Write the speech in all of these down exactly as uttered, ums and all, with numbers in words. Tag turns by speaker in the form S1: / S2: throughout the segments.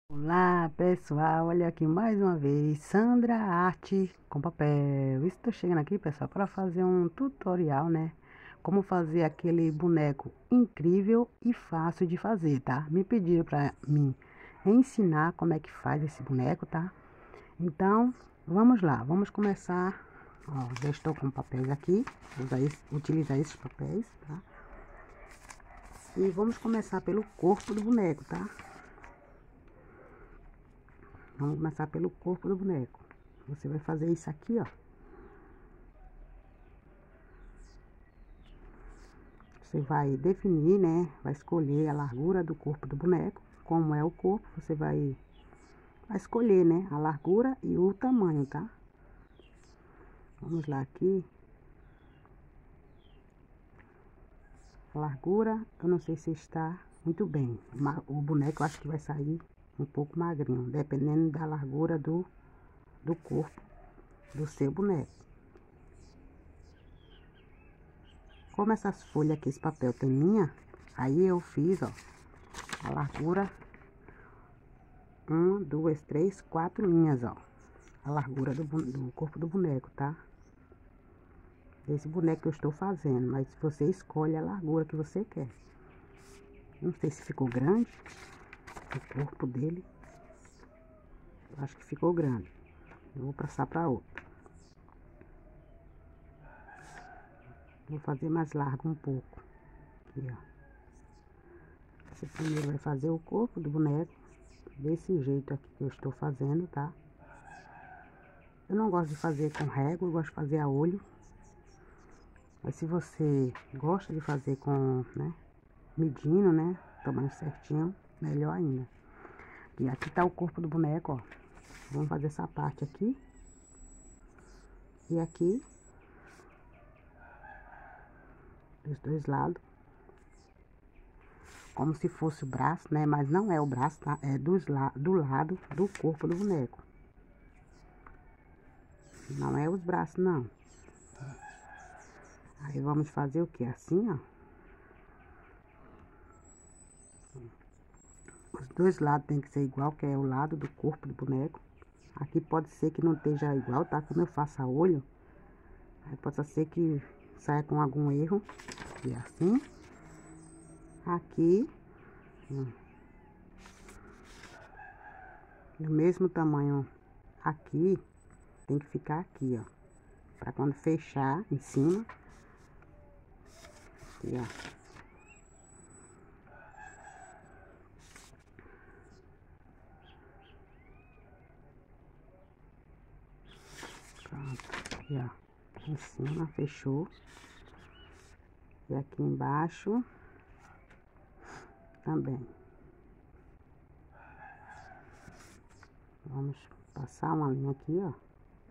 S1: Olá pessoal, olha aqui mais uma vez, Sandra Arte com Papel. Estou chegando aqui pessoal para fazer um tutorial, né? Como fazer aquele boneco incrível e fácil de fazer, tá? Me pediram para mim ensinar como é que faz esse boneco, tá? Então, vamos lá, vamos começar. Ó, já estou com papéis aqui, vou usar esse, utilizar esses papéis, tá? E vamos começar pelo corpo do boneco, tá? Vamos começar pelo corpo do boneco. Você vai fazer isso aqui, ó. Você vai definir, né? Vai escolher a largura do corpo do boneco. Como é o corpo, você vai, vai escolher, né? A largura e o tamanho, tá? Vamos lá aqui. A largura, eu não sei se está muito bem. O boneco eu acho que vai sair um pouco magrinho, dependendo da largura do, do corpo do seu boneco. Como essas folhas aqui, esse papel tem linha, aí eu fiz, ó, a largura, uma, duas, três, quatro linhas, ó, a largura do, do corpo do boneco, tá? Esse boneco que eu estou fazendo, mas você escolhe a largura que você quer. Não sei se ficou grande o corpo dele. Eu acho que ficou grande. Eu vou passar para outra. Vou fazer mais largo um pouco. Aqui, ó. Você primeiro vai fazer o corpo do boneco desse jeito aqui que eu estou fazendo, tá? Eu não gosto de fazer com régua, eu gosto de fazer a olho. Mas se você gosta de fazer com, né, medindo, né, tamanho certinho, melhor ainda. E aqui tá o corpo do boneco, ó. Vamos fazer essa parte aqui. E aqui, dos dois lados. Como se fosse o braço, né? Mas não é o braço, tá? É dos la do lado do corpo do boneco. Não é os braços, não. Aí vamos fazer o que? Assim, ó. Os dois lados tem que ser igual, que é o lado do corpo do boneco. Aqui pode ser que não esteja igual, tá? Como eu faço a olho, aí pode ser que saia com algum erro. E assim. Aqui. Hum, do mesmo tamanho aqui, tem que ficar aqui, ó. Pra quando fechar em cima. Aqui, ó. Pronto, aqui, ó. Em cima, fechou. E aqui embaixo também. Vamos passar uma linha aqui, ó.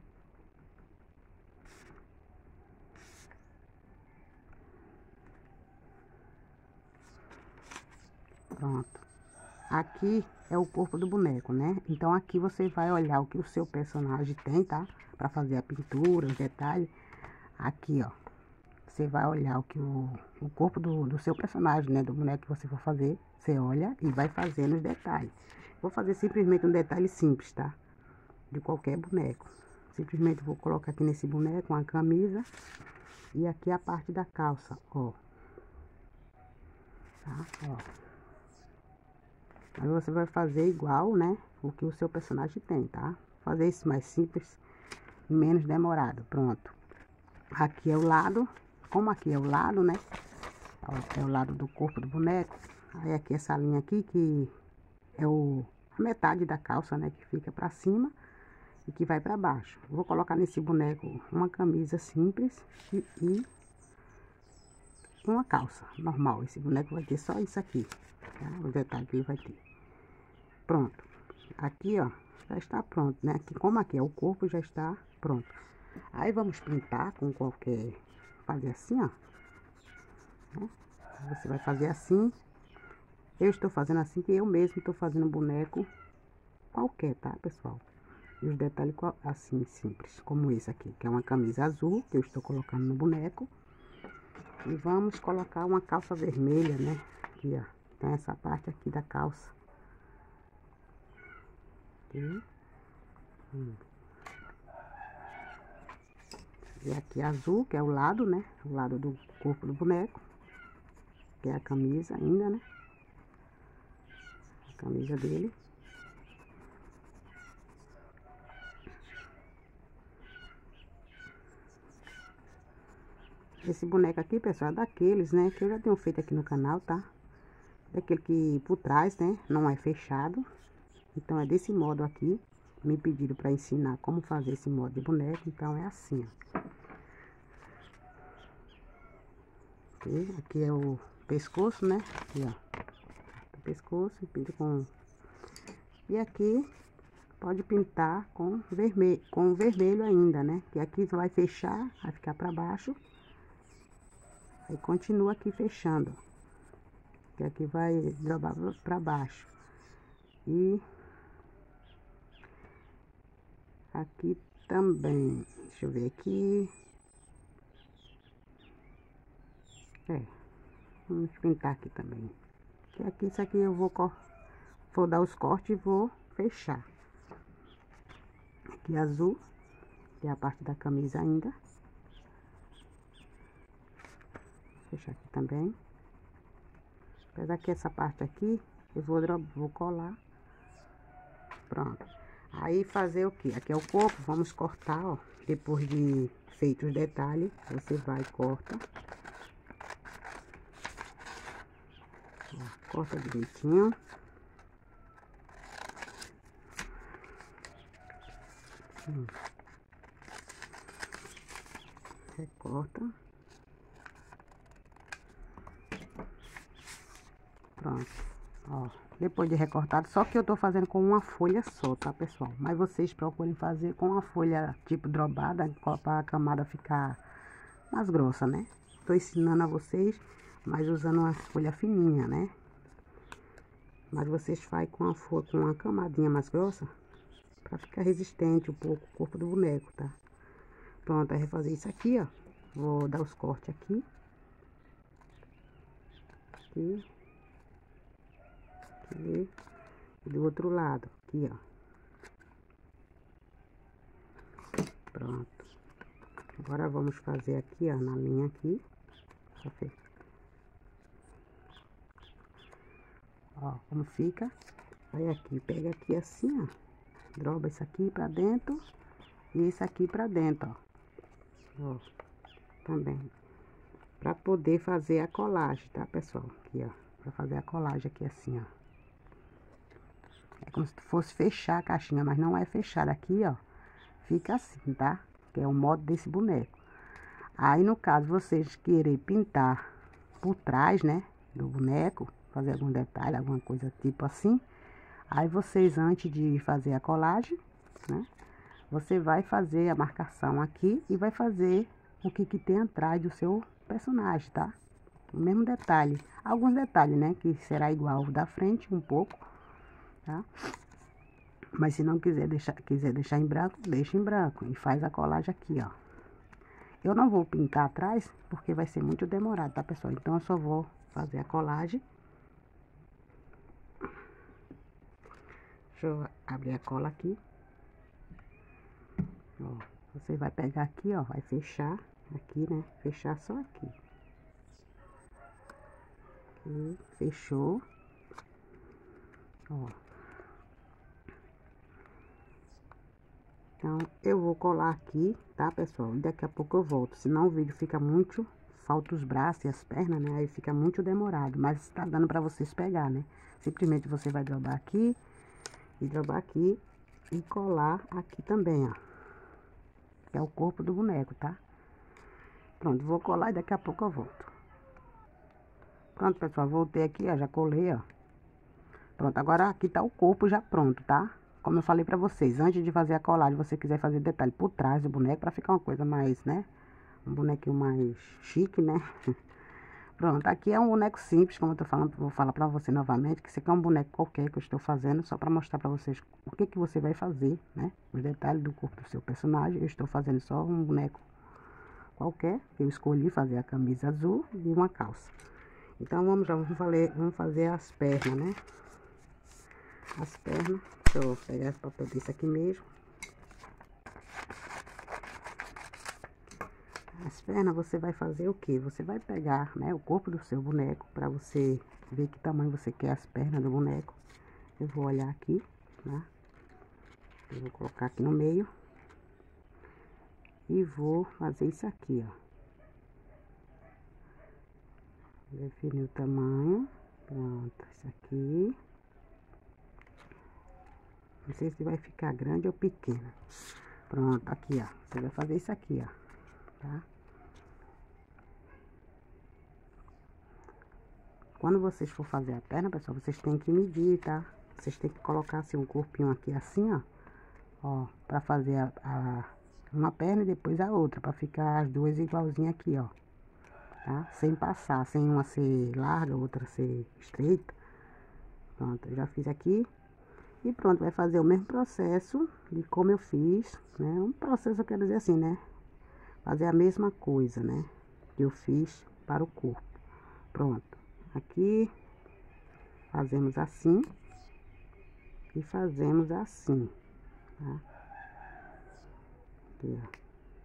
S1: Pronto. Aqui é o corpo do boneco, né? Então aqui você vai olhar o que o seu personagem tem, tá? Pra fazer a pintura, os detalhes. Aqui, ó. Você vai olhar o que o, o corpo do, do seu personagem, né? Do boneco que você for fazer. Você olha e vai fazendo os detalhes. Vou fazer simplesmente um detalhe simples, tá? De qualquer boneco. Simplesmente vou colocar aqui nesse boneco uma camisa. E aqui a parte da calça, ó. Tá? Ó. Aí você vai fazer igual, né? O que o seu personagem tem, tá? Fazer isso mais simples, menos demorado. Pronto. Aqui é o lado. Como aqui é o lado, né? Ó, é o lado do corpo do boneco. Aí aqui essa linha aqui que é o, a metade da calça, né? Que fica pra cima e que vai pra baixo. Vou colocar nesse boneco uma camisa simples e, e uma calça normal. Esse boneco vai ter só isso aqui, tá? O detalhe que ele vai ter. Pronto. Aqui, ó, já está pronto, né? Aqui, como aqui é o corpo, já está pronto. Aí vamos pintar com qualquer... Fazer assim, ó. Né? Você vai fazer assim. Eu estou fazendo assim, que eu mesmo estou fazendo um boneco qualquer, tá, pessoal? E os detalhes assim, simples, como esse aqui, que é uma camisa azul, que eu estou colocando no boneco. E vamos colocar uma calça vermelha, né? Aqui, ó. Tem essa parte aqui da calça. Aqui. Hum. E aqui azul, que é o lado, né? O lado do corpo do boneco. Que é a camisa ainda, né? A camisa dele. Esse boneco aqui, pessoal, é daqueles, né? Que eu já tenho feito aqui no canal, tá? Daquele que por trás, né? Não é fechado. Então, é desse modo aqui. Me pediram para ensinar como fazer esse modo de boneco. Então, é assim, ó. Aqui, aqui é o pescoço, né? Aqui, ó. O pescoço, pinta com... E aqui, pode pintar com vermelho, com vermelho ainda, né? Que aqui vai fechar, vai ficar para baixo. Aí, continua aqui fechando. Que aqui vai drobar para baixo. E... aqui também, deixa eu ver aqui. É, vamos pintar aqui também. Que aqui, isso aqui eu vou, vou dar os cortes e vou fechar. Aqui azul, que é a parte da camisa ainda. Vou fechar aqui também. Apesar que essa parte aqui, eu vou, vou colar. Pronto. Aí fazer o que? Aqui é o corpo, vamos cortar, ó. Depois de feito os detalhes, você vai e corta. Ó, corta direitinho. Hum. Recorta. Pronto. Ó, depois de recortado, só que eu tô fazendo com uma folha só, tá, pessoal? Mas vocês procurem fazer com uma folha tipo drobada, para a camada ficar mais grossa, né? Tô ensinando a vocês, mas usando uma folha fininha, né? Mas vocês fazem com uma folha, com uma camadinha mais grossa, para ficar resistente um pouco o corpo do boneco, tá? Pronto, aí refazer isso aqui, ó. Vou dar os cortes aqui. Aqui. Aqui. E do outro lado, aqui, ó. Pronto. Agora vamos fazer aqui, ó, na linha aqui. Só fez. Ó, como fica. Aí aqui, pega aqui assim, ó. Droba isso aqui pra dentro. E isso aqui pra dentro, ó. Ó, também. Pra poder fazer a colagem, tá, pessoal? Aqui, ó. Pra fazer a colagem aqui assim, ó. É como se fosse fechar a caixinha, mas não é fechar. Aqui, ó, fica assim, tá? Que é o modo desse boneco. Aí, no caso, vocês querem pintar por trás, né, do boneco, fazer algum detalhe, alguma coisa tipo assim. Aí, vocês, antes de fazer a colagem, né, você vai fazer a marcação aqui e vai fazer o que que tem atrás do seu personagem, tá? O mesmo detalhe. Alguns detalhes, né, que será igual da frente um pouco. Tá? Mas se não quiser deixar, quiser deixar em branco, deixa em branco e faz a colagem aqui, ó. Eu não vou pintar atrás porque vai ser muito demorado, tá, pessoal? Então eu só vou fazer a colagem. Deixa eu abrir a cola aqui. Ó, você vai pegar aqui, ó, vai fechar aqui, né? Fechar só aqui. Aqui, fechou. Ó. Então, eu vou colar aqui, tá, pessoal? E daqui a pouco eu volto. Senão o vídeo fica muito... falta os braços e as pernas, né? Aí fica muito demorado. Mas tá dando pra vocês pegar, né? Simplesmente você vai drobar aqui. E drobar aqui. E colar aqui também, ó. É o corpo do boneco, tá? Pronto, vou colar e daqui a pouco eu volto. Pronto, pessoal. Voltei aqui, ó. Já colei, ó. Pronto, agora aqui tá o corpo já pronto, tá? Como eu falei pra vocês, antes de fazer a colagem, você quiser fazer detalhe por trás do boneco, pra ficar uma coisa mais, né? Um bonequinho mais chique, né? Pronto, aqui é um boneco simples, como eu tô falando, vou falar pra você novamente, que esse aqui é um boneco qualquer que eu estou fazendo, só pra mostrar pra vocês o que que você vai fazer, né? Os detalhes do corpo do seu personagem. Eu estou fazendo só um boneco qualquer, que eu escolhi fazer a camisa azul e uma calça. Então, vamos já, vamos fazer, vamos fazer as pernas, né? as pernas. Deixa eu pegar esse papel desse aqui mesmo. As pernas você vai fazer o que? Você vai pegar, né, o corpo do seu boneco para você ver que tamanho você quer as pernas do boneco. Eu vou olhar aqui, né? Eu vou colocar aqui no meio. E vou fazer isso aqui, ó. Definir o tamanho. Pronto, isso aqui. Não sei se vai ficar grande ou pequeno. Pronto, aqui, ó. Você vai fazer isso aqui, ó. Tá? Quando vocês for fazer a perna, pessoal, vocês têm que medir, tá? Vocês têm que colocar assim um corpinho aqui assim, ó. Ó, pra fazer a, a uma perna e depois a outra, pra ficar as duas igualzinhas aqui, ó. Tá? Sem passar, sem uma ser larga, outra ser estreita. Pronto, eu já fiz aqui. E pronto, vai fazer o mesmo processo de como eu fiz, né? Um processo, eu quero dizer assim, né? Fazer a mesma coisa, né? Que eu fiz para o corpo. Pronto. Aqui, fazemos assim. E fazemos assim, tá? Aqui, ó.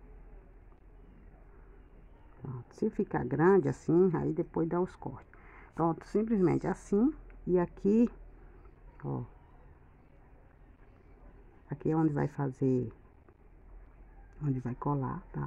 S1: Pronto. Se ficar grande assim, aí depois dá os cortes. Pronto, simplesmente assim. E aqui, ó. Aqui é onde vai fazer, onde vai colar, tá?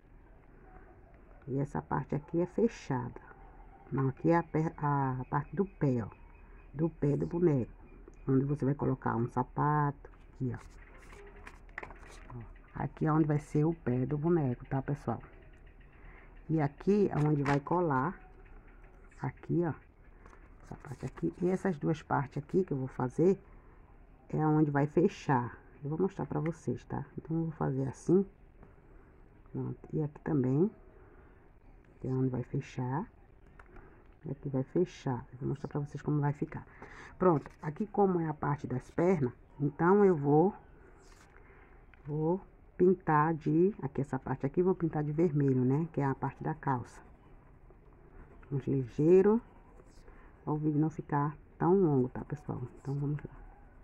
S1: E essa parte aqui é fechada. Não, aqui é a, a parte do pé, ó. Do pé do boneco. Onde você vai colocar um sapato. Aqui, ó. Aqui é onde vai ser o pé do boneco, tá, pessoal? E aqui é onde vai colar. Aqui, ó. Essa parte aqui. E essas duas partes aqui que eu vou fazer é onde vai fechar. Eu vou mostrar pra vocês, tá? Então, eu vou fazer assim. Pronto. E aqui também. Que é onde vai fechar. E aqui vai fechar. Eu vou mostrar pra vocês como vai ficar. Pronto. Aqui como é a parte das pernas, então eu vou... Vou pintar de... Aqui essa parte aqui, vou pintar de vermelho, né? Que é a parte da calça. Um ligeiro. Para o vídeo não ficar tão longo, tá, pessoal? Então, vamos lá.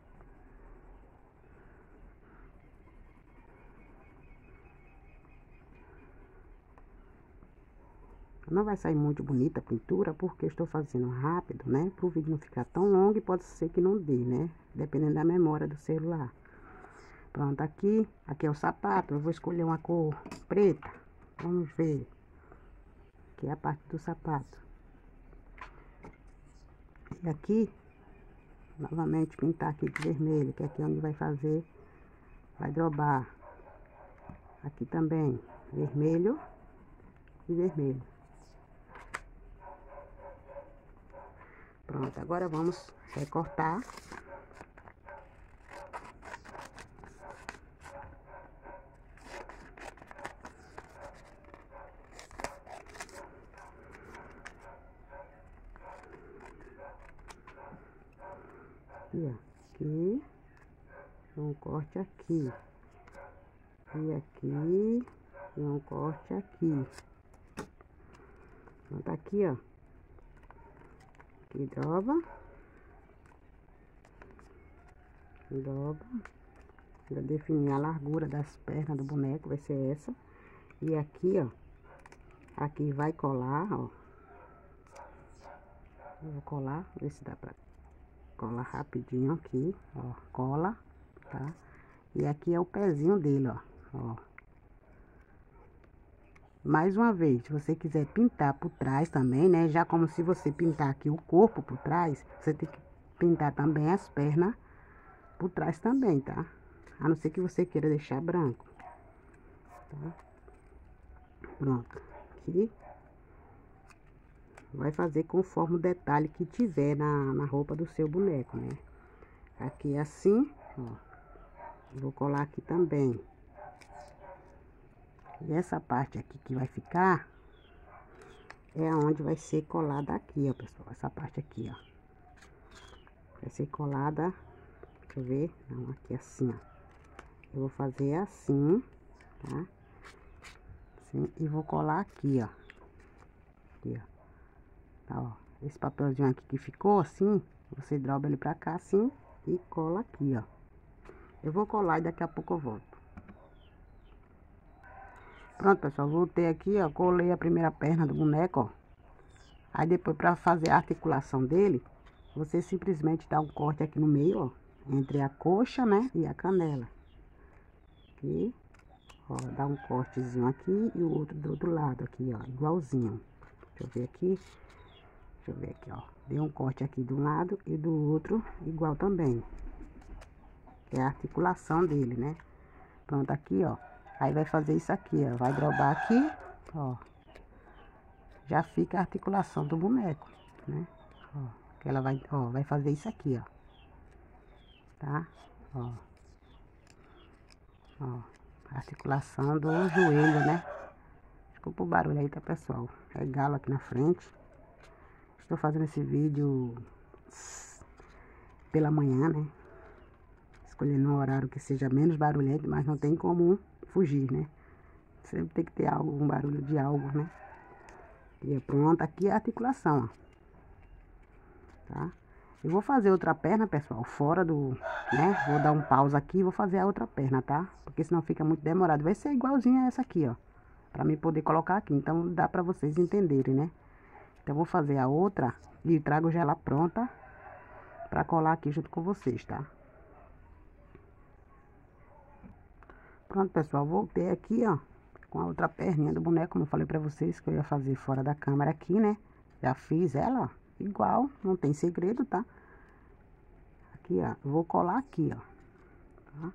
S1: Não vai sair muito bonita a pintura, porque eu estou fazendo rápido, né? Para o vídeo não ficar tão longo e pode ser que não dê, né? Dependendo da memória do celular. Pronto, aqui, aqui é o sapato. Eu vou escolher uma cor preta. Vamos ver. Aqui é a parte do sapato. E aqui, novamente, pintar aqui de vermelho, que é aqui onde vai fazer, vai drobar. Aqui também, vermelho e vermelho. Pronto, agora vamos recortar. Aqui, ó, aqui, um corte aqui, e aqui, e um corte aqui. Pronto, aqui, ó. Aqui dobra, dobra, já defini a largura das pernas do boneco, vai ser essa. E aqui, ó, aqui vai colar, ó. Eu vou colar, ver se dá pra colar rapidinho aqui, ó, cola, tá? E aqui é o pezinho dele, ó, ó. Mais uma vez, se você quiser pintar por trás também, né? Já como se você pintar aqui o corpo por trás, você tem que pintar também as pernas por trás também, tá? A não ser que você queira deixar branco, tá? Pronto. Aqui. Vai fazer conforme o detalhe que tiver na, na roupa do seu boneco, né? Aqui assim, ó. Vou colar aqui também. E essa parte aqui que vai ficar é onde vai ser colada aqui, ó, pessoal. Essa parte aqui, ó. Vai ser colada, deixa eu ver, não, aqui assim, ó. Eu vou fazer assim, tá? Assim, e vou colar aqui, ó. Aqui, ó. Tá, ó. Esse papelzinho aqui que ficou assim, você dobra ele pra cá assim e cola aqui, ó. Eu vou colar e daqui a pouco eu volto. Pronto, pessoal, voltei aqui, ó, colei a primeira perna do boneco, ó. Aí depois, pra fazer a articulação dele, você simplesmente dá um corte aqui no meio, ó, entre a coxa, né, e a canela. Aqui, ó, dá um cortezinho aqui e o outro do outro lado aqui, ó, igualzinho. Deixa eu ver aqui. Deixa eu ver aqui, ó. Deu um corte aqui de um lado e do outro igual também. Que é a articulação dele, né? Pronto, aqui, ó. Aí vai fazer isso aqui, ó. Vai drobar aqui, ó. Já fica a articulação do boneco, né? Ó, que ela vai, ó, vai fazer isso aqui, ó. Tá? Ó. Ó. Articulação do joelho, né? Desculpa o barulho aí, tá, pessoal? É galo aqui na frente. Estou fazendo esse vídeo pela manhã, né? Escolhendo um horário que seja menos barulhento, mas não tem como fugir, né? Sempre tem que ter algo, um barulho de algo, né? E pronto, aqui é a articulação, ó. Tá? Eu vou fazer outra perna, pessoal, fora do, né? Vou dar um pausa aqui e vou fazer a outra perna, tá? Porque senão fica muito demorado. Vai ser igualzinha a essa aqui, ó. Pra mim poder colocar aqui. Então dá pra vocês entenderem, né? Então, eu vou fazer a outra e trago já ela pronta pra colar aqui junto com vocês, tá? Pronto, pessoal, voltei aqui, ó, com a outra perninha do boneco, como eu falei pra vocês que eu ia fazer fora da câmera aqui, né? Já fiz ela, ó, igual, não tem segredo, tá? Aqui, ó, vou colar aqui, ó, tá?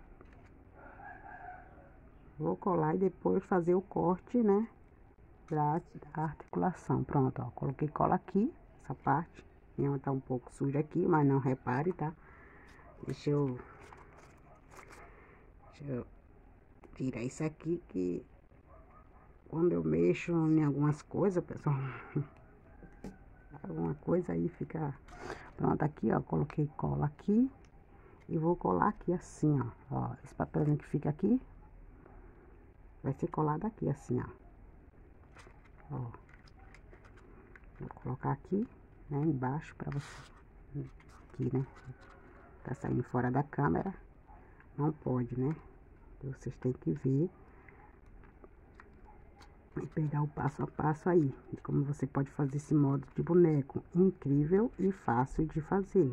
S1: Vou colar e depois fazer o corte, né? Da articulação. Pronto, ó, coloquei cola aqui, essa parte. Minha tá um pouco suja aqui, mas não repare, tá? Deixa eu... Deixa eu tirar isso aqui, que quando eu mexo em algumas coisas, pessoal, alguma coisa aí fica... Pronto, aqui, ó, coloquei cola aqui e vou colar aqui assim, ó. Ó, esse papelzinho que fica aqui vai ser colado aqui assim, ó. Ó, vou colocar aqui, né, embaixo pra você, aqui, né, tá saindo fora da câmera, não pode, né, vocês têm que ver e pegar o passo a passo aí, de como você pode fazer esse modo de boneco, incrível e fácil de fazer.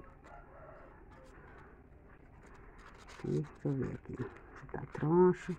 S1: Aqui, deixa eu ver aqui, se tá troncho.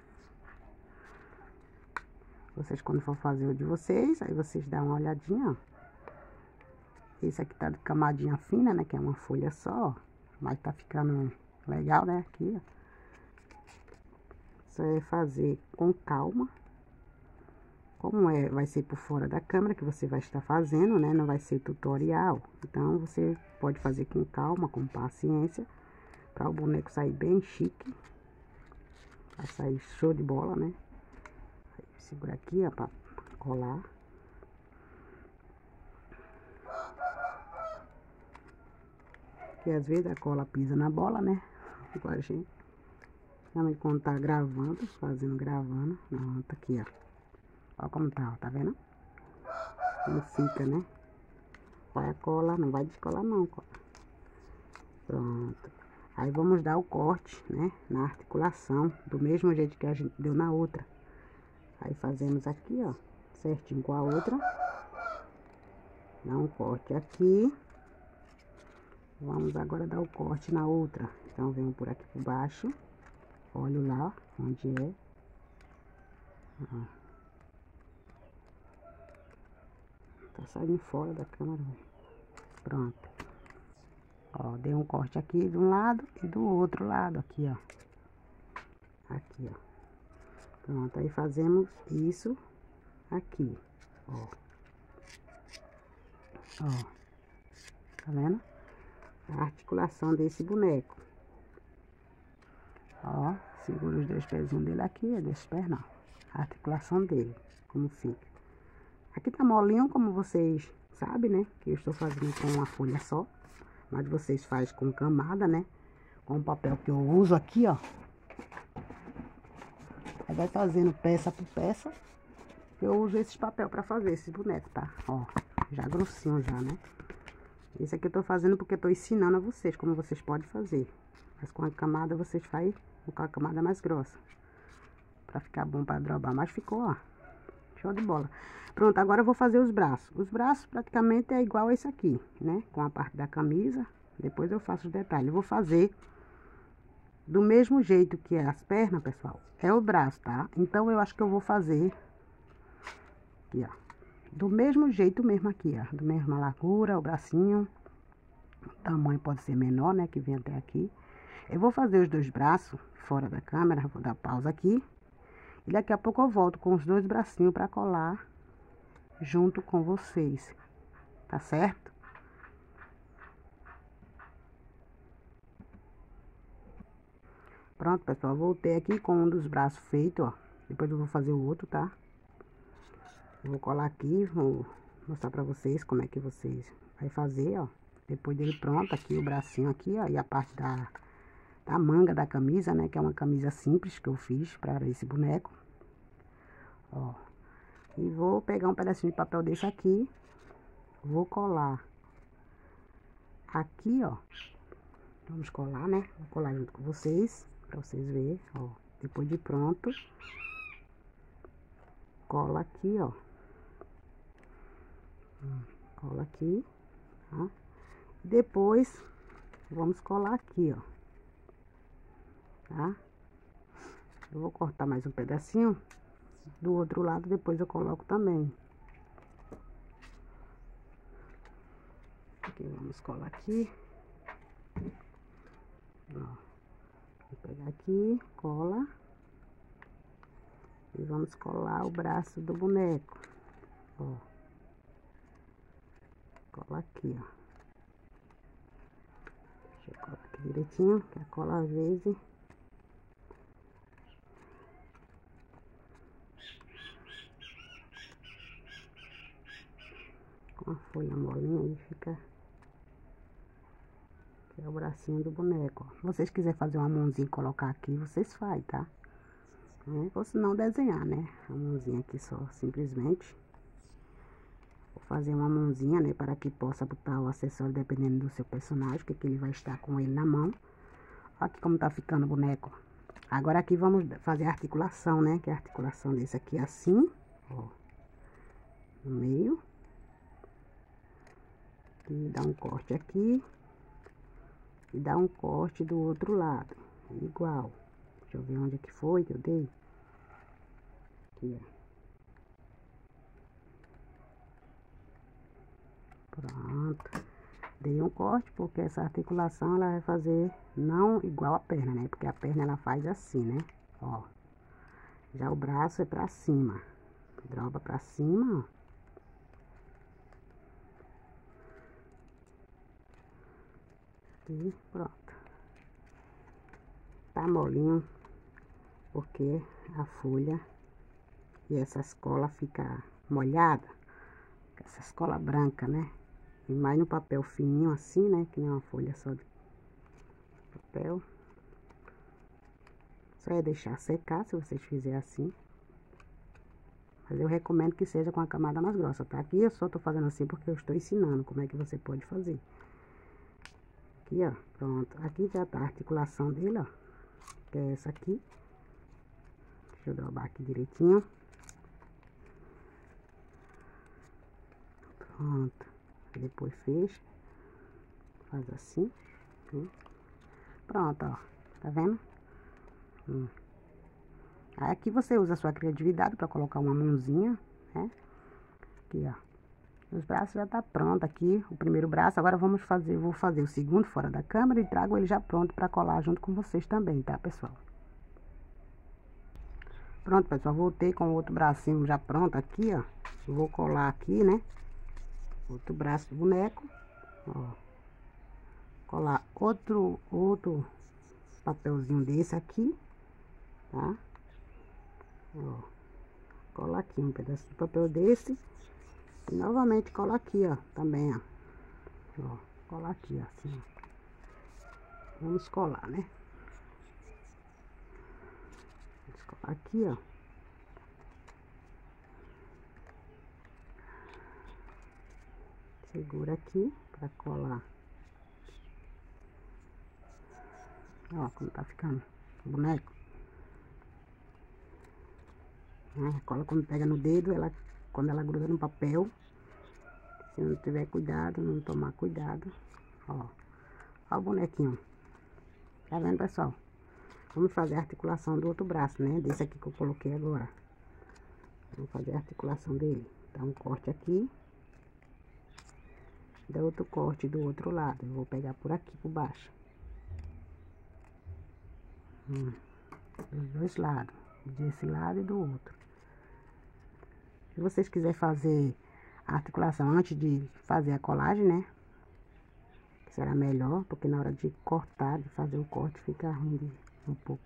S1: Vocês, quando for fazer o de vocês, aí vocês dão uma olhadinha, ó. Esse aqui tá de camadinha fina, né, que é uma folha só, ó. Mas tá ficando legal, né, aqui, ó. Isso é fazer com calma. Como é, vai ser por fora da câmera que você vai estar fazendo, né, não vai ser tutorial. Então, você pode fazer com calma, com paciência, para o boneco sair bem chique. Vai sair show de bola, né. Segura aqui, ó, pra colar. Porque às vezes a cola pisa na bola, né? Agora, gente, realmente quando tá gravando, fazendo, gravando, não, tá aqui, ó. Ó como tá, ó, tá vendo? Como fica, né? Vai a cola, não vai descolar não, cola. Pronto. Aí vamos dar o corte, né? Na articulação, do mesmo jeito que a gente deu na outra. Aí fazemos aqui, ó, certinho com a outra. Dá um corte aqui. Vamos agora dar o corte na outra. Então, venho por aqui por baixo. Olho lá onde é. Ó. Tá saindo fora da câmera. Pronto. Ó, dei um corte aqui de um lado e do outro lado aqui, ó. Aqui, ó. Pronto, aí fazemos isso aqui, ó. Ó, tá vendo? A articulação desse boneco. Ó, segura os dois pezinhos dele aqui, é desse pé não. A articulação dele, como fica. Aqui tá molinho, como vocês sabem, né? Que eu estou fazendo com uma folha só. Mas vocês fazem com camada, né? Com o papel que eu uso aqui, ó. Aí vai fazendo peça por peça. Eu uso esse papel pra fazer esse boneco, tá? Ó, já grossinho já, né? Esse aqui eu tô fazendo porque eu tô ensinando a vocês como vocês podem fazer. Mas com a camada vocês fazem com a camada mais grossa. Pra ficar bom pra drobar. Mas ficou, ó. Show de bola. Pronto, agora eu vou fazer os braços. Os braços praticamente é igual a esse aqui, né? Com a parte da camisa. Depois eu faço os detalhes. Eu vou fazer do mesmo jeito que é as pernas, pessoal. É o braço, tá? Então eu acho que eu vou fazer aqui, ó. Do mesmo jeito mesmo aqui, ó. Da mesma largura, o bracinho. O tamanho pode ser menor, né? Que vem até aqui. Eu vou fazer os dois braços fora da câmera. Vou dar pausa aqui. E daqui a pouco eu volto com os dois bracinhos pra colar junto com vocês. Tá certo? Pronto, pessoal. Voltei aqui com um dos braços feito, ó. Depois eu vou fazer o outro, tá? Eu vou colar aqui, vou mostrar pra vocês como é que vocês vai fazer, ó. Depois dele pronto, aqui o bracinho aqui, ó. E a parte da, da manga da camisa, né? Que é uma camisa simples que eu fiz pra esse boneco. Ó. E vou pegar um pedacinho de papel desse aqui. Vou colar aqui, ó. Vamos colar, né? Vou colar junto com vocês, pra vocês verem, ó. Depois de pronto, cola aqui, ó. Cola aqui, tá? Depois, vamos colar aqui, ó. Tá? Eu vou cortar mais um pedacinho. Do outro lado, depois eu coloco também. Aqui, vamos colar aqui. Ó. Vou pegar aqui, cola. E vamos colar o braço do boneco. Ó. Cola aqui, ó. Deixa eu colar aqui direitinho, que a cola às vezes... Com a folha molinha aí fica... Que é o bracinho do boneco, ó. Se vocês quiserem fazer uma mãozinha e colocar aqui, vocês fazem, tá? É, ou se não desenhar, né? A mãozinha aqui só, simplesmente. Vou fazer uma mãozinha, né? Para que possa botar o acessório dependendo do seu personagem, que, que ele vai estar com ele na mão. Olha aqui como tá ficando o boneco. Agora aqui vamos fazer a articulação, né? Que é a articulação desse aqui assim, ó. No meio. E dá um corte aqui. E dá um corte do outro lado. Igual. Deixa eu ver onde é que foi que eu dei. Aqui, ó. Pronto. Dei um corte porque essa articulação ela vai fazer não igual a perna, né? Porque a perna ela faz assim, né? Ó. Já o braço é pra cima. Droba pra cima, ó. E pronto. Tá molinho, porque a folha e essas colas fica molhada, essas colas brancas, né? E mais no papel fininho assim, né? Que nem uma folha só de papel. Só é deixar secar se vocês fizerem assim. Mas eu recomendo que seja com a camada mais grossa, tá? Aqui eu só tô fazendo assim porque eu estou ensinando como é que você pode fazer. Aqui, ó, pronto. Aqui já tá a articulação dele, ó. Que é essa aqui. Deixa eu dobrar aqui direitinho. Pronto. Depois fecha. Faz assim. Hum. Pronto, ó. Tá vendo? Hum. Aí aqui você usa a sua criatividade pra colocar uma mãozinha, né? Aqui, ó. Os braços já tá pronto aqui, o primeiro braço. Agora vamos fazer, vou fazer o segundo fora da câmera e trago ele já pronto pra colar junto com vocês também, tá, pessoal? Pronto, pessoal, voltei com o outro bracinho já pronto aqui, ó. Vou colar aqui, né? Outro braço do boneco, ó. Colar outro, outro papelzinho desse aqui, tá? Ó. Colar aqui um pedaço de papel desse. E novamente cola aqui, ó, também, ó. Ó, colar aqui, ó, assim, ó. Vamos colar, né? Vamos colar aqui, ó. Segura aqui, pra colar. Ó, como tá ficando o boneco. A cola, quando pega no dedo, ela, quando ela gruda no papel, se não tiver cuidado, não tomar cuidado, ó, ó o bonequinho. Tá vendo, pessoal? Vamos fazer a articulação do outro braço, né? Desse aqui que eu coloquei agora. Vamos fazer a articulação dele. Dá um corte aqui. Dá outro corte do outro lado. Eu vou pegar por aqui, por baixo. Hum, dos dois lados. Desse lado e do outro. Se vocês quiserem fazer a articulação antes de fazer a colagem, né? Será melhor, porque na hora de cortar, de fazer o corte, fica ruim de, um pouco.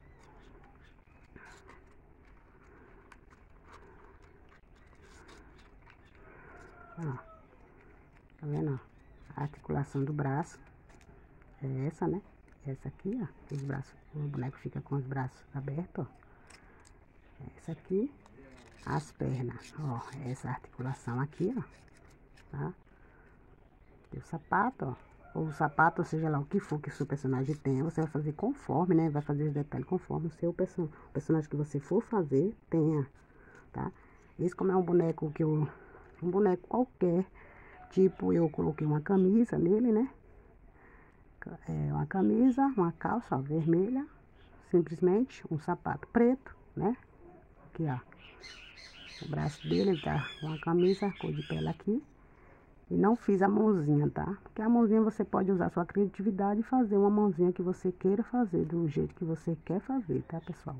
S1: Ó, tá vendo, ó? A articulação do braço é essa, né? Essa aqui, ó. Os braços, o boneco fica com os braços abertos, ó. Essa aqui, as pernas, ó. Essa articulação aqui, ó. Tá? E o sapato, ó. Ou o sapato, ou seja lá o que for que o seu personagem tenha, você vai fazer conforme, né? Vai fazer os detalhes conforme o seu person o personagem que você for fazer tenha, tá? Esse, como é um boneco que eu... Um boneco qualquer, tipo, eu coloquei uma camisa nele, né? É uma camisa, uma calça, ó, vermelha, simplesmente, um sapato preto, né? Aqui, ó. O braço dele, ele tá com uma camisa, cor de pele aqui. E não fiz a mãozinha, tá? Porque a mãozinha você pode usar sua criatividade e fazer uma mãozinha que você queira fazer, do jeito que você quer fazer, tá, pessoal?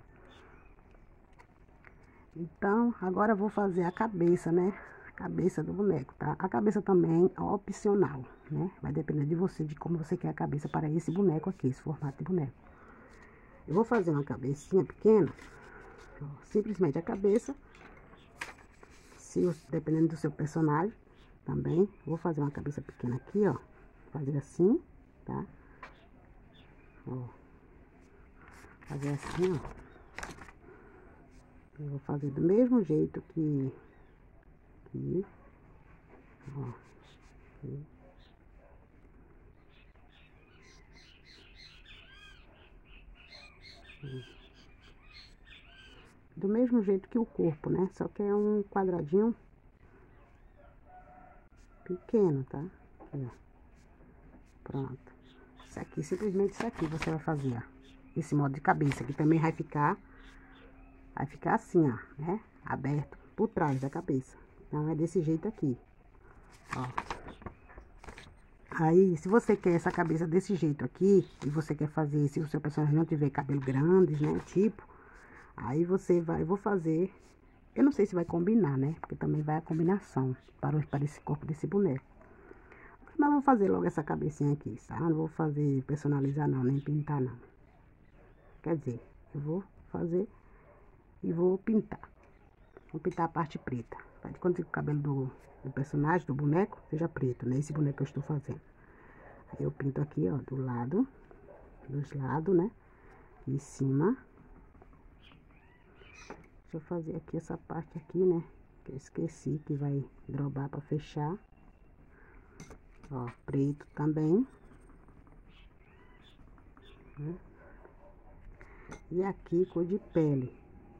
S1: Então, agora eu vou fazer a cabeça, né? A cabeça do boneco, tá? A cabeça também é opcional, né? Vai depender de você, de como você quer a cabeça para esse boneco aqui, esse formato de boneco. Eu vou fazer uma cabecinha pequena, ó, simplesmente a cabeça, se, dependendo do seu personagem. Também vou fazer uma cabeça pequena aqui, ó. Fazer assim, tá? Ó. Fazer assim, ó. Eu vou fazer do mesmo jeito que... Aqui. Ó. Aqui. Do mesmo jeito que o corpo, né? Só que é um quadradinho pequeno, tá? Aqui, ó. Pronto. Isso aqui, simplesmente isso aqui você vai fazer, ó. Esse modo de cabeça, que também vai ficar... Vai ficar assim, ó, né? Aberto por trás da cabeça. Então, é desse jeito aqui. Ó. Aí, se você quer essa cabeça desse jeito aqui, e você quer fazer, se o seu personagem não tiver cabelo grande, né? Tipo, aí você vai, eu vou fazer... Eu não sei se vai combinar, né? Porque também vai a combinação para, para esse corpo desse boneco. Mas eu vou fazer logo essa cabecinha aqui, tá? Não vou fazer personalizar não, nem pintar não. Quer dizer, eu vou fazer e vou pintar. Vou pintar a parte preta. Faz de conta que o cabelo do, do personagem, do boneco, seja preto, né? Esse boneco que eu estou fazendo. Aí eu pinto aqui, ó, do lado, dos lados, né? Em cima. Deixa eu fazer aqui essa parte aqui, né? Que eu esqueci que vai drobar pra fechar. Ó, preto também. Né? E aqui, cor de pele.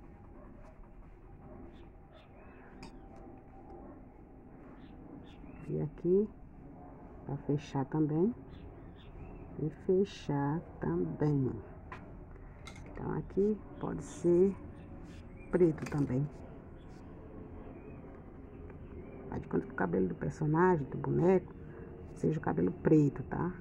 S1: E aqui, pra fechar também. E fechar também. Então, aqui pode ser preto também. Faz de conta que o cabelo do personagem, do boneco, seja o cabelo preto, tá?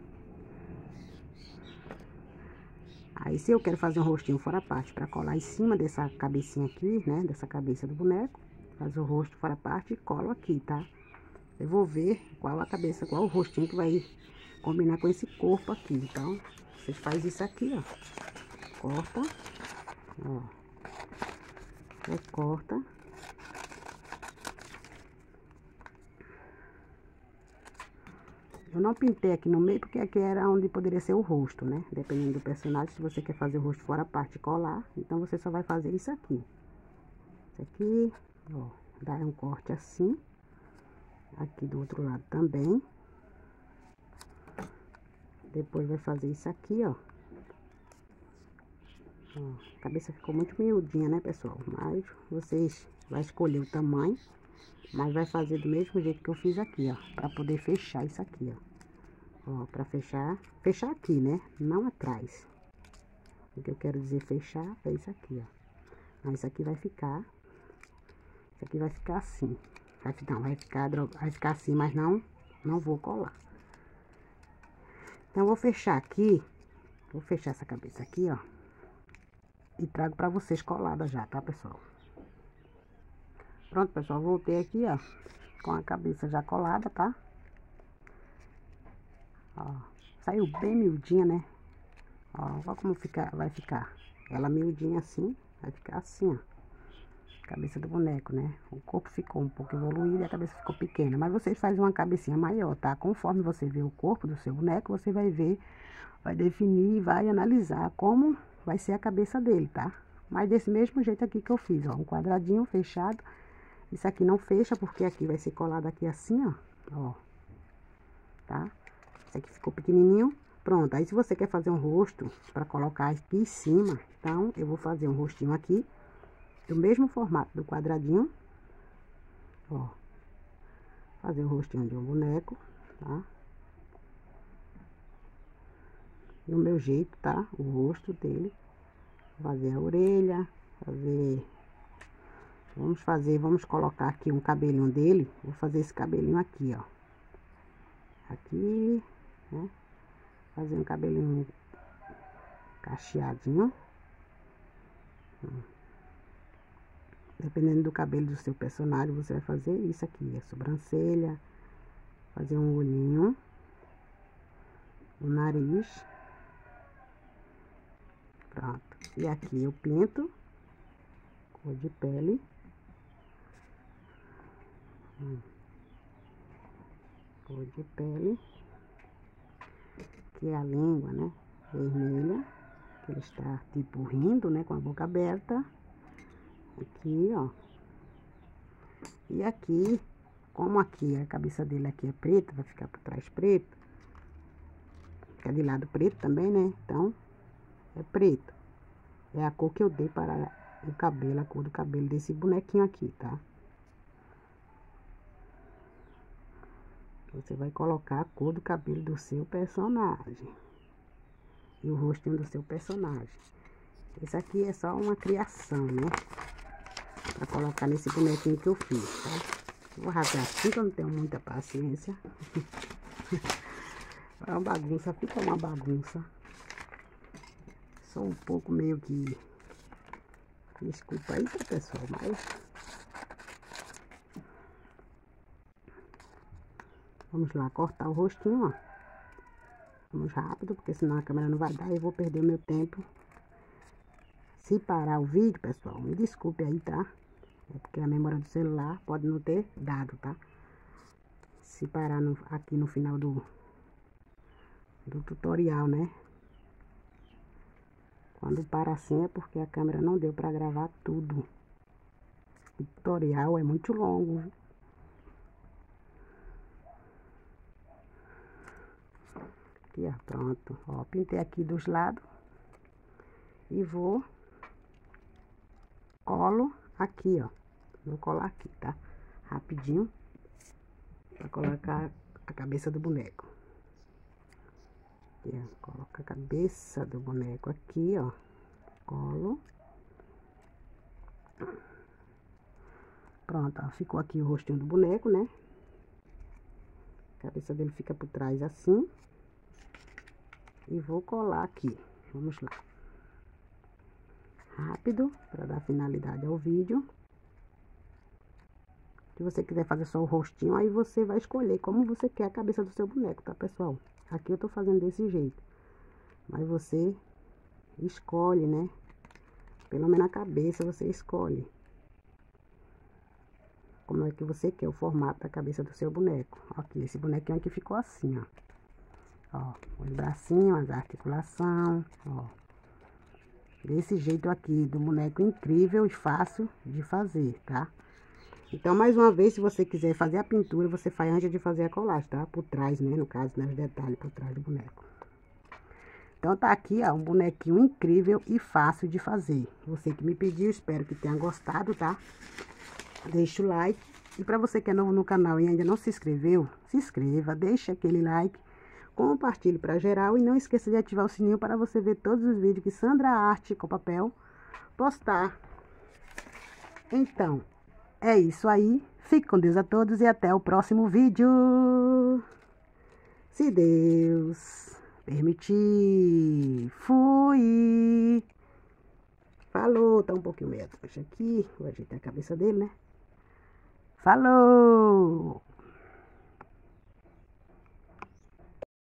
S1: Aí, se eu quero fazer um rostinho fora a parte pra colar em cima dessa cabecinha aqui, né? Dessa cabeça do boneco, faz o rosto fora a parte e colo aqui, tá? Eu vou ver qual a cabeça, qual o rostinho que vai combinar com esse corpo aqui. Então, você faz isso aqui, ó. Corta, ó. Recorta. Eu não pintei aqui no meio, porque aqui era onde poderia ser o rosto, né? Dependendo do personagem, se você quer fazer o rosto fora a parte e colar, então você só vai fazer isso aqui. Isso aqui, ó, dá um corte assim. Aqui do outro lado também. Depois vai fazer isso aqui, ó. Ó, a cabeça ficou muito miudinha, né, pessoal? Mas vocês vão escolher o tamanho. Mas vai fazer do mesmo jeito que eu fiz aqui, ó. Pra poder fechar isso aqui, ó. Ó, pra fechar... Fechar aqui, né? Não atrás. O que eu quero dizer fechar é isso aqui, ó. Então, isso aqui vai ficar... Isso aqui vai ficar assim. Vai, não, vai ficar, vai ficar assim, mas não, não vou colar. Então, eu vou fechar aqui. Vou fechar essa cabeça aqui, ó. E trago pra vocês colada já, tá, pessoal? Pronto, pessoal, voltei aqui, ó. Com a cabeça já colada, tá? Ó, saiu bem miudinha, né? Ó, olha como fica, vai ficar. Ela miudinha assim, vai ficar assim, ó. Cabeça do boneco, né? O corpo ficou um pouco evoluído e a cabeça ficou pequena. Mas vocês fazem uma cabecinha maior, tá? Conforme você vê o corpo do seu boneco, você vai ver, vai definir e vai analisar como vai ser a cabeça dele, tá? Mas desse mesmo jeito aqui que eu fiz, ó. Um quadradinho fechado. Isso aqui não fecha, porque aqui vai ser colado aqui assim, ó. Ó. Tá? Esse aqui ficou pequenininho. Pronto. Aí, se você quer fazer um rosto pra colocar aqui em cima, então, eu vou fazer um rostinho aqui. Do mesmo formato do quadradinho. Ó. Fazer o rostinho de um boneco, tá? Do meu jeito, tá? O rosto dele. Fazer a orelha. Fazer... Vamos fazer, vamos colocar aqui um cabelinho dele. Vou fazer esse cabelinho aqui, ó. Aqui, né? Fazer um cabelinho cacheadinho. Dependendo do cabelo do seu personagem, você vai fazer isso aqui, a sobrancelha, fazer um olhinho, o nariz. Pronto. E aqui eu pinto, cor de pele. Hum. Cor de pele. Que é a língua, né? Vermelha. Que ele está tipo rindo, né? Com a boca aberta. Aqui, ó. E aqui, como aqui a cabeça dele aqui é preta, vai ficar por trás preto. Fica de lado preto também, né? Então, é preto. É a cor que eu dei para o cabelo, a cor do cabelo desse bonequinho aqui, tá? Você vai colocar a cor do cabelo do seu personagem. E o rostinho do seu personagem. Esse aqui é só uma criação, né? Pra colocar nesse bonequinho que eu fiz, tá? Vou rasgar assim, que eu não tenho muita paciência. É uma bagunça, fica uma bagunça. Sou um pouco meio que... Desculpa aí, tá, pessoal, mas... Vamos lá, cortar o rostinho, ó. Vamos rápido, porque senão a câmera não vai dar e eu vou perder o meu tempo. Se parar o vídeo, pessoal, me desculpe aí, tá? É porque a memória do celular pode não ter dado, tá? Se parar no, aqui no final do, do tutorial, né? Quando para assim é porque a câmera não deu pra gravar tudo. O tutorial é muito longo. Aqui, ó, pronto. Ó, pintei aqui dos lados. E vou... Colo aqui, ó. Vou colar aqui, tá? Rapidinho. Pra colocar a cabeça do boneco. Aqui, ó. Coloca a cabeça do boneco aqui, ó. Colo. Pronto, ó. Ficou aqui o rostinho do boneco, né? A cabeça dele fica por trás assim. E vou colar aqui. Vamos lá. Rápido, para dar finalidade ao vídeo. Se você quiser fazer só o rostinho, aí você vai escolher como você quer a cabeça do seu boneco, tá, pessoal? Aqui eu tô fazendo desse jeito. Mas você escolhe, né? Pelo menos a cabeça você escolhe. Como é que você quer o formato da cabeça do seu boneco. Aqui, esse bonequinho aqui ficou assim, ó. Ó, os bracinhos, a articulação, ó. Desse jeito aqui, do boneco incrível e fácil de fazer, tá? Então, mais uma vez, se você quiser fazer a pintura, você faz antes de fazer a colagem, tá? Por trás, né? No caso, né? Os detalhes por trás do boneco. Então tá aqui, ó, um bonequinho incrível e fácil de fazer. Você que me pediu, espero que tenha gostado, tá? Deixa o like. E para você que é novo no canal e ainda não se inscreveu, se inscreva, deixa aquele like, compartilhe para geral e não esqueça de ativar o sininho para você ver todos os vídeos que Sandra Arte com Papel postar. Então, é isso aí. Fique com Deus a todos e até o próximo vídeo. Se Deus permitir. Fui. Falou. Tá um pouquinho meio atrás aqui. Vou ajeitar a cabeça dele, né? Falou.